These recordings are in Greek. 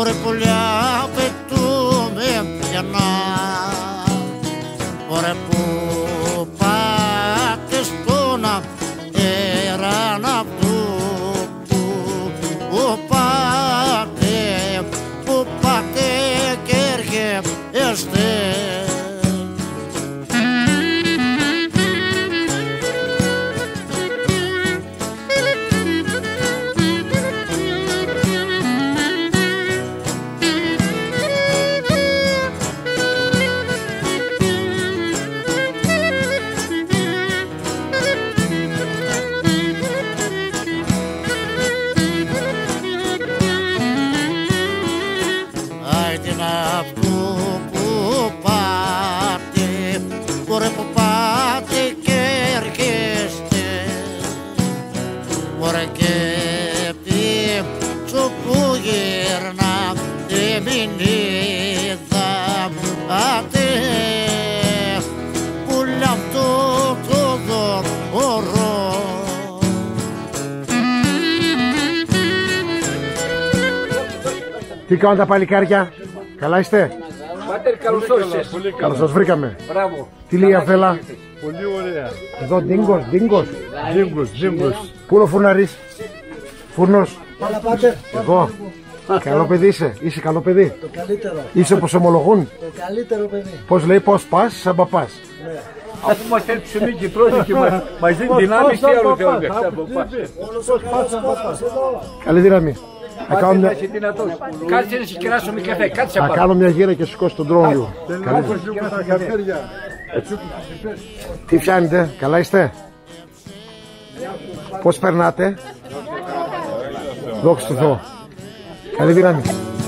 Μωρέ πουλιά πετούμε για να, μωρέ που πάτε στον αέρα να που πάτε και έρχεστε. Αυτού που πάτε, μωρέ που πάτε και έρχεστε, μωρέ και πίσω που γυρνάτε μην είδατε, πουλιά αυτό το δώρο. Τι κάνουν τα παλικάρια, καλά είστε? Πάτερ, καλώς όρισες. Καλώς σας βρήκαμε. Μπράβο. Τι λέει η Αφέλα? Πολύ ωραία. Εδώ ντίγκος. Δίγκος. Πού είναι ο φούρναρης? Φούρνος. Καλά πάτε. Εγώ. Καλό παιδί είσαι καλό παιδί. Το καλύτερο. Είσαι όπως ομολογούν. Το καλύτερο παιδί. Πώς λέει, πώς πας, σαν παπάς. Ναι. Αφού μας θέλει ψωμί και τρώνε και μας δίνει δυνάμεις, τι άλλο θέλουμε. Όλος ο πας εδώ. Καλή δύναμη. Πάτε να είσαι δυνατός. Κάτσε να σε κεράσω με καφέ, κάτσε Θα πάνω. κάνω μια γύρα και σηκώσει τον τρόνο λίγο. Καλή δύναμη. Τι φτιάνετε, καλά είστε? Πώς περνάτε? Δόξα τω Θεώ. Καλή δύναμη.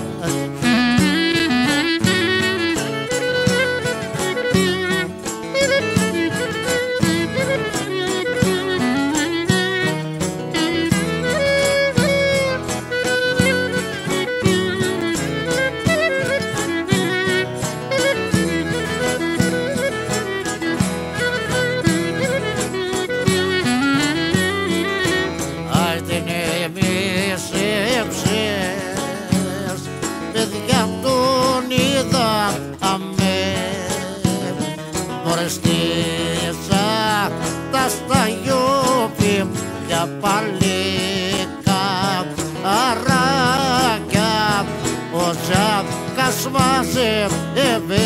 Παιδιά τον είδαμε, μωρέ στήσα τα σταγιόπι για παλίκα αράκια, ο Ζάκας μαζεύε.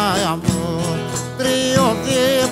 μου, τριώδη